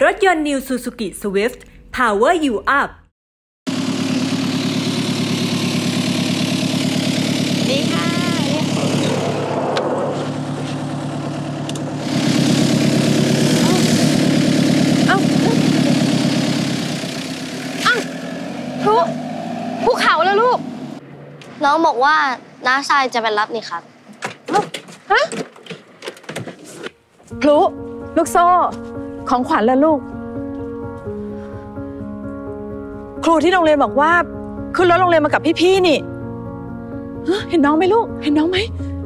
รถยนต์ New Suzuki Swift Power You Up ดีค่ะภูเขาแล้วลูกน้องบอกว่าน้าทรายจะไปรับนี่ครับฮะพลุลูกโซ่ของขวัญแล้วลูกครูที่โรงเรียนบอกว่าขึ้นรถโรงเรียนมากับพี่ๆนี่เห็นน้องไหมลูกเห็นน้องไหม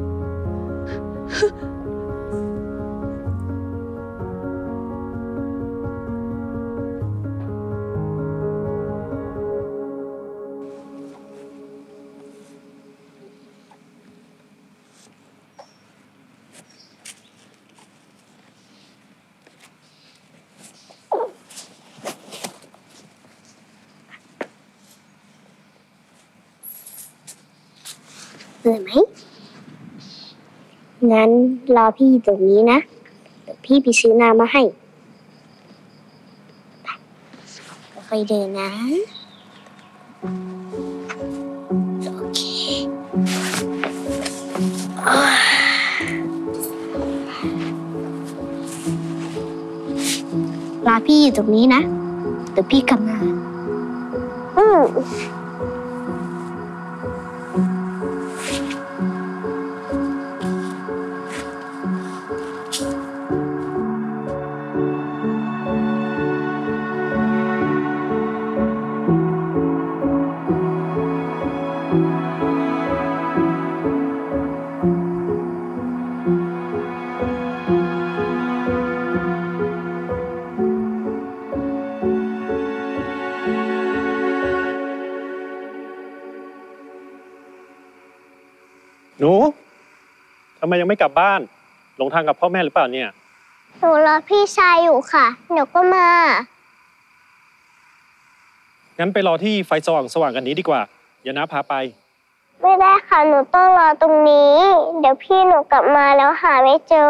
เหนื่อยไหมงั้นรอพี่ตรงนี้นะเดี๋ยวพี่ไปซื้อน้ำมาให้ค่อยๆเดินนะโอเครอพี่อยู่ตรงนี้นะเดี๋ยวพี่กลับมาหนูทำไมยังไม่กลับบ้านหลงทางกับพ่อแม่หรือเปล่าเนี่ยหนูรอพี่ชายอยู่ค่ะเดี๋ยวก็มางั้นไปรอที่ไฟสว่างกันนี้ดีกว่าอย่าน้าพาไปไม่ได้ค่ะหนูต้องรอตรงนี้เดี๋ยวพี่หนูกลับมาแล้วหาไม่เจอ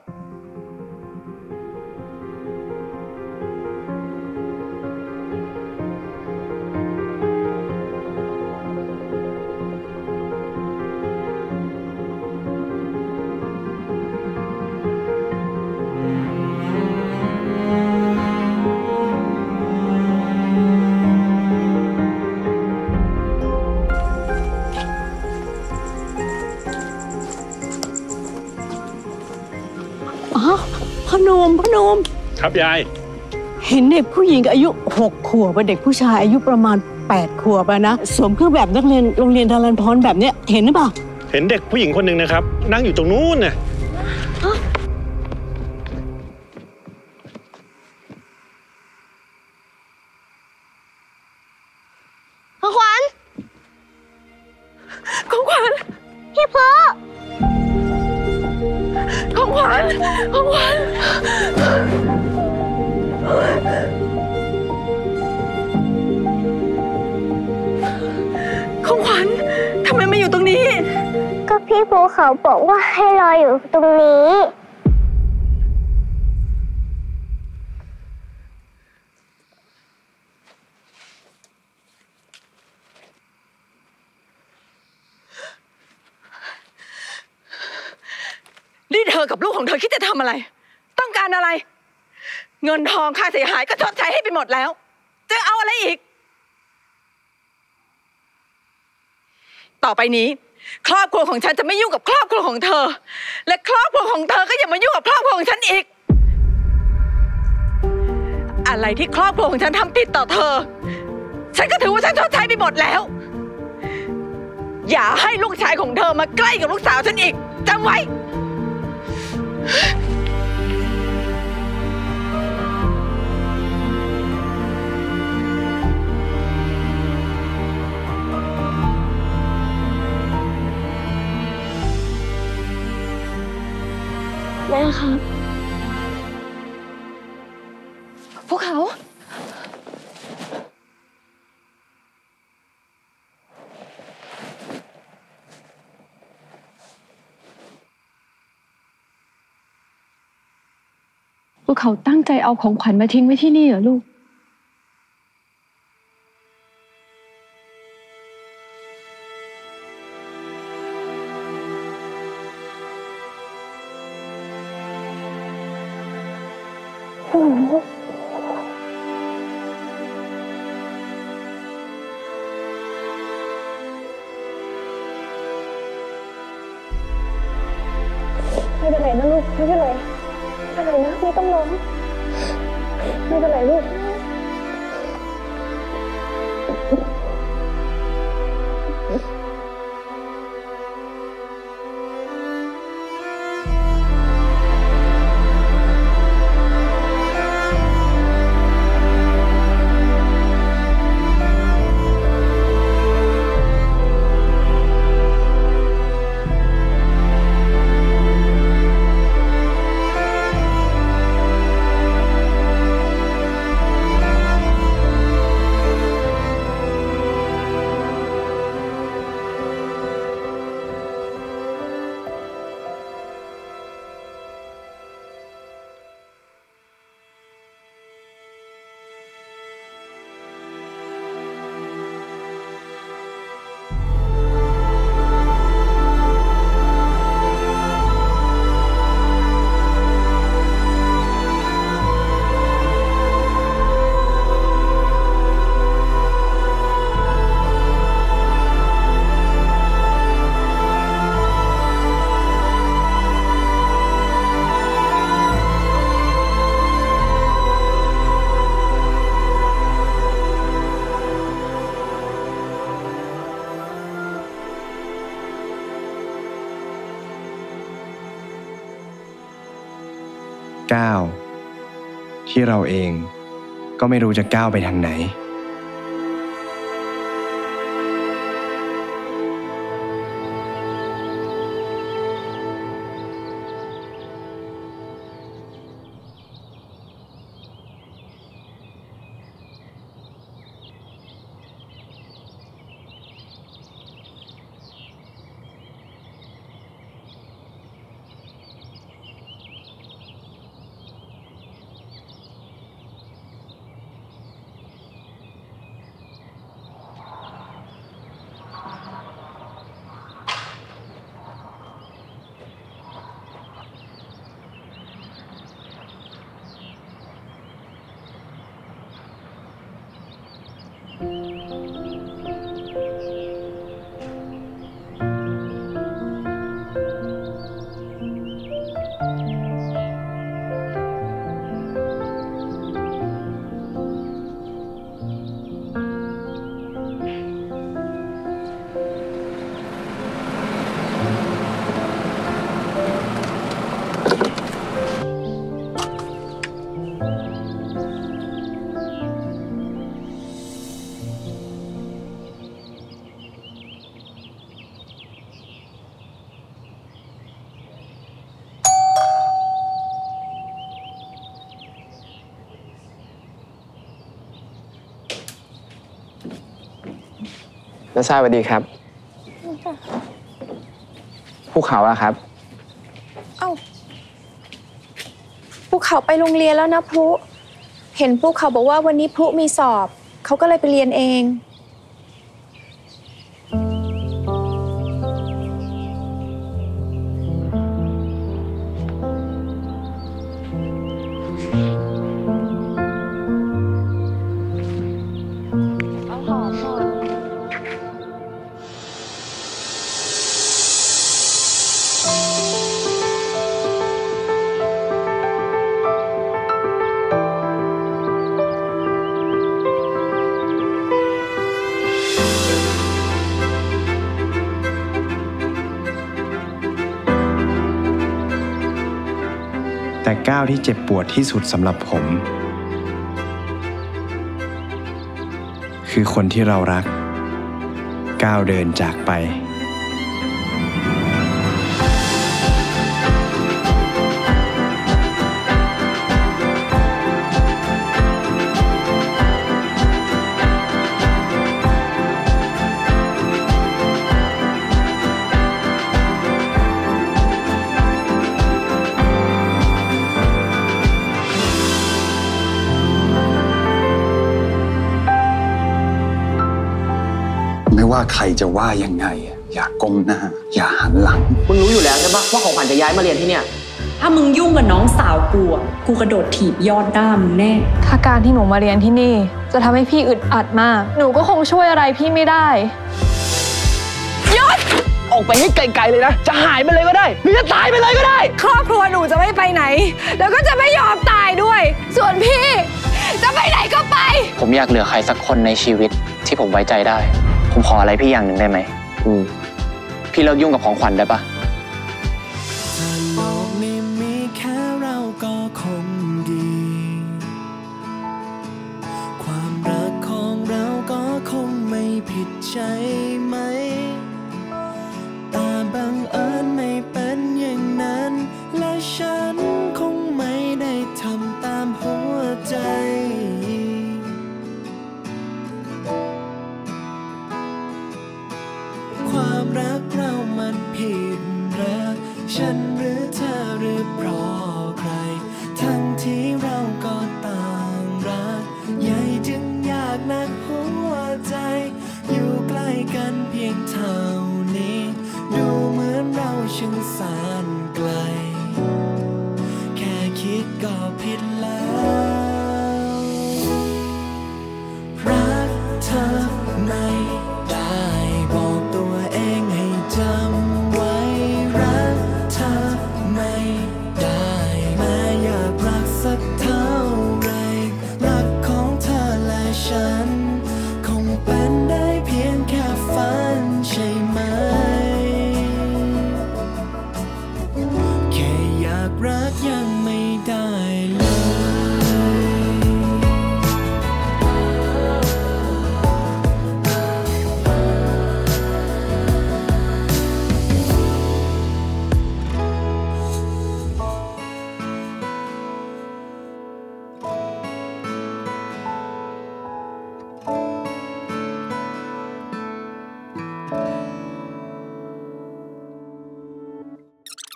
พ่อหนุ่มครับยายเห็นเด็กผู้หญิงอายุ6 ขวบเด็กผู้ชายอายุประมาณ8 ขวบนะสวมเครื่องแบบนักเรียนโรงเรียนดารันพรแบบเนี้ยเห็นหรือเปล่าเห็นเด็กผู้หญิงคนหนึ่งนะครับนั่งอยู่ตรงนู้นน่ะของขวัญพี่พ่อของขวัญทำไมมาอยู่ตรงนี้ก็พี่ภูเขาบอกว่าให้รออยู่ตรงนี้นี่เธอกับลูกของเธอคิดจะทำอะไรต้องการอะไรเงินทองค่าเสียหายก็ชดใช้ให้ไปหมดแล้วจะเอาอะไรอีกต่อไปนี้ครอบครัวของฉันจะไม่ยุ่งกับครอบครัวของเธอและครอบครัวของเธอก็อย่ามายุ่งกับครอบครัวของฉันอีกอะไรที่ครอบครัวของฉันทำผิดต่อเธอฉันก็ถือว่าฉันชดใช้ไปหมดแล้วอย่าให้ลูกชายของเธอมาใกล้กับลูกสาวฉันอีกจำไว้แม่ครับพวกเขาว่าเขาตั้งใจเอาของขวัญมาทิ้งไว้ที่นี่เหรอลูกไม่เป็นไรนะลูกไม่เป็นไรไม่เป็นไรนะไม่ต้องร้องไม่เป็นไรลูกก้าวที่เราเองก็ไม่รู้จะก้าวไปทางไหนน้าชายสวัสดีครับภูเขาอะครับเอ้าภูเขาไปโรงเรียนแล้วนะพลุเห็นภูเขาบอกว่าวันนี้พลุมีสอบเขาก็เลยไปเรียนเองแต่ก้าวที่เจ็บปวดที่สุดสำหรับผมคือคนที่เรารักก้าวเดินจากไปว่าใครจะว่ายังไงอย่าก้มหน้าอย่าหันหลังมึงรู้อยู่แล้วใช่ปะว่าของขวัญจะย้ายมาเรียนที่เนี่ยถ้ามึงยุ่งกับน้องสาวกูกระโดดถีบยอดหน้ามึงแน่ถ้าการที่หนูมาเรียนที่นี่จะทำให้พี่อึดอัดมากหนูก็คงช่วยอะไรพี่ไม่ได้ยศออกไปให้ไกลๆเลยนะจะหายไปเลยก็ได้หรือจะตายไปเลยก็ได้ครอบครัวหนูจะไม่ไปไหนแล้วก็จะไม่ยอมตายด้วยส่วนพี่จะไปไหนก็ไปผมอยากเหลือใครสักคนในชีวิตที่ผมไว้ใจได้ผมขออะไรพี่อย่างหนึ่งได้ไหมพี่เลิกยุ่งกับของขวัญได้ปะโลกนี้มีแค่เราก็คงดีความรักของเราก็คงไม่ผิดใช่ไหมแต่บังเอิญไม่เป็นอย่างนั้นและฉันคงไม่ได้ทำตามหัวใจความรักเรามันผิดหรือฉันหรือเธอหรือเพราะใครทั้งที่เราก็ต่างรักใหญ่จึงอยากนักหัวใจอยู่ใกล้กันเพียงเท่านี้ดูเหมือนเราช่างแสนไกลแค่คิดก็ผิดแล้วรักเธอไม่ได้บอกตัวเองให้จำไว้รักเธอไม่ได้แม้อยากรักสักเท่าไรรักของเธอและฉันคงเป็นได้เพียงแค่ฝันใช่ไหมแค่อยากรักยังไม่ได้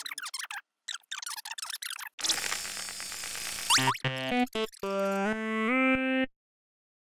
เลย